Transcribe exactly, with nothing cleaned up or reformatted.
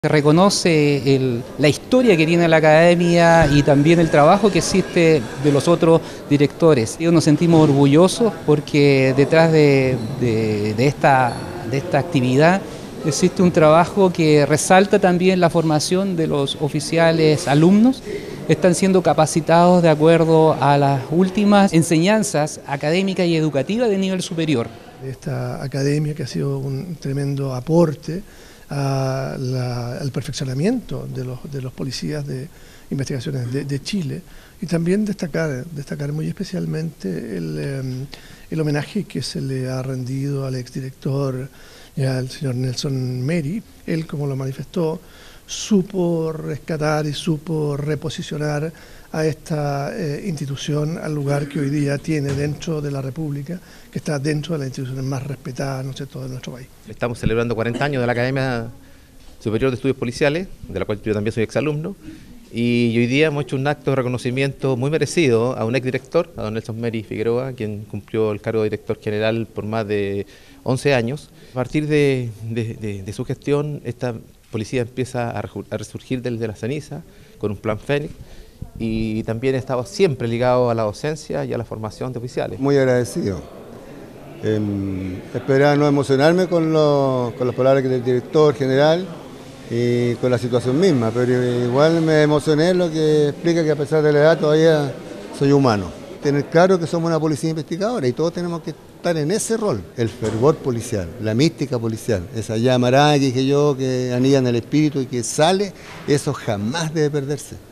Se reconoce el, la historia que tiene la academia y también el trabajo que existe de los otros directores. Nos sentimos orgullosos porque detrás de, de, de, esta, de esta actividad existe un trabajo que resalta también la formación de los oficiales alumnos. Están siendo capacitados de acuerdo a las últimas enseñanzas académicas y educativas de nivel superior. Esta academia que ha sido un tremendo aporte a la, al perfeccionamiento de los, de los policías de investigaciones de, de Chile, y también destacar, destacar muy especialmente el, eh, el homenaje que se le ha rendido al exdirector, al señor Nelson Meri. Él, como lo manifestó, supo rescatar y supo reposicionar a esta eh, institución al lugar que hoy día tiene dentro de la República, que está dentro de las instituciones más respetadas, ¿no sé, todo de nuestro país. Estamos celebrando cuarenta años de la Academia Superior de Estudios Policiales, de la cual yo también soy exalumno, y hoy día hemos hecho un acto de reconocimiento muy merecido a un exdirector, a don Nelson Meri Figueroa, quien cumplió el cargo de director general por más de once años. A partir de, de, de, de su gestión, esta policía empieza a resurgir desde la ceniza con un plan Fénix, y también he estado siempre ligado a la docencia y a la formación de oficiales. Muy agradecido. Eh, esperaba no emocionarme con, lo, con las palabras del director general y con la situación misma, pero igual me emocioné en lo que explica que a pesar de la edad todavía soy humano. Tener claro que somos una policía investigadora y todos tenemos que estar en ese rol, el fervor policial, la mística policial, esa llamarada que dije yo que anida en el espíritu y que sale, eso jamás debe perderse.